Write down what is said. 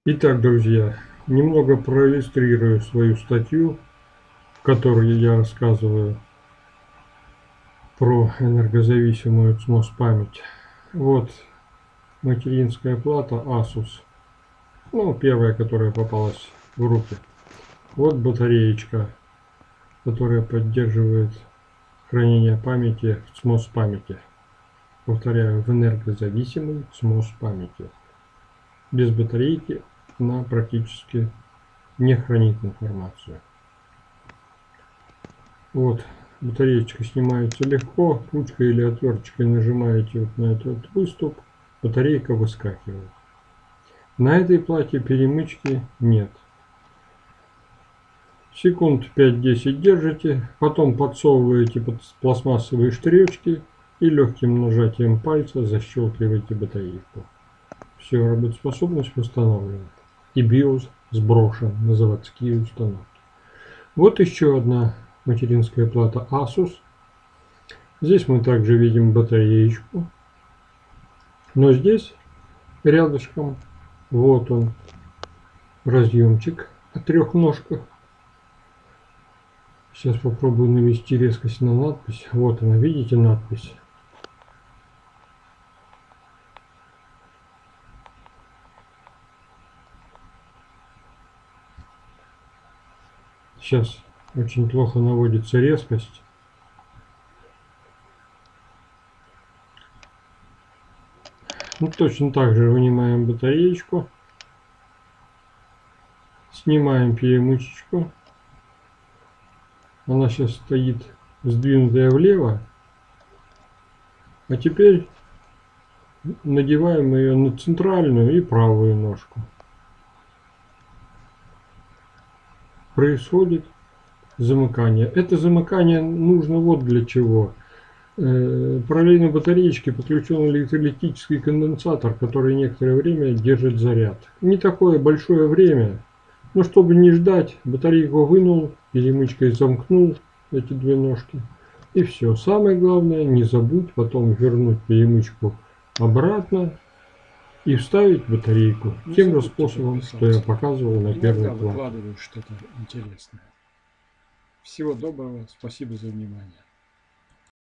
Итак, друзья, немного проиллюстрирую свою статью, в которой я рассказываю про энергозависимую ЦМОС-память. Вот материнская плата Asus, первая, которая попалась в руки. Вот батареечка, которая поддерживает хранение памяти в ЦМОС-памяти. Повторяю, в энергозависимой ЦМОС-памяти. Без батарейки она практически не хранит информацию. Вот, батареечка снимается легко, ручкой или отверточкой нажимаете вот на этот выступ, батарейка выскакивает. На этой плате перемычки нет. Секунд 5-10 держите, потом подсовываете под пластмассовые штыречки и легким нажатием пальца защелкиваете батарейку. Все, работоспособность восстановлена. И BIOS сброшен на заводские установки. Вот еще одна материнская плата Asus. Здесь мы также видим батареечку. Но здесь рядышком вот он, разъемчик о трех ножках. Сейчас попробую навести резкость на надпись. Вот она, видите надпись? Сейчас очень плохо наводится резкость. Точно так же вынимаем батареечку. Снимаем перемычечку. Она сейчас стоит сдвинутая влево. А теперь надеваем ее на центральную и правую ножку. Происходит замыкание. Это замыкание нужно вот для чего. Параллельно батареечке подключен электролитический конденсатор, который некоторое время держит заряд. Не такое большое время, но чтобы не ждать, батарейку вынул, перемычкой замкнул эти две ножки. И все. Самое главное, не забудь потом вернуть перемычку обратно и вставить батарейку тем же способом, что я показывал на первой плате. Выкладываю что-то интересное. Всего доброго, спасибо за внимание.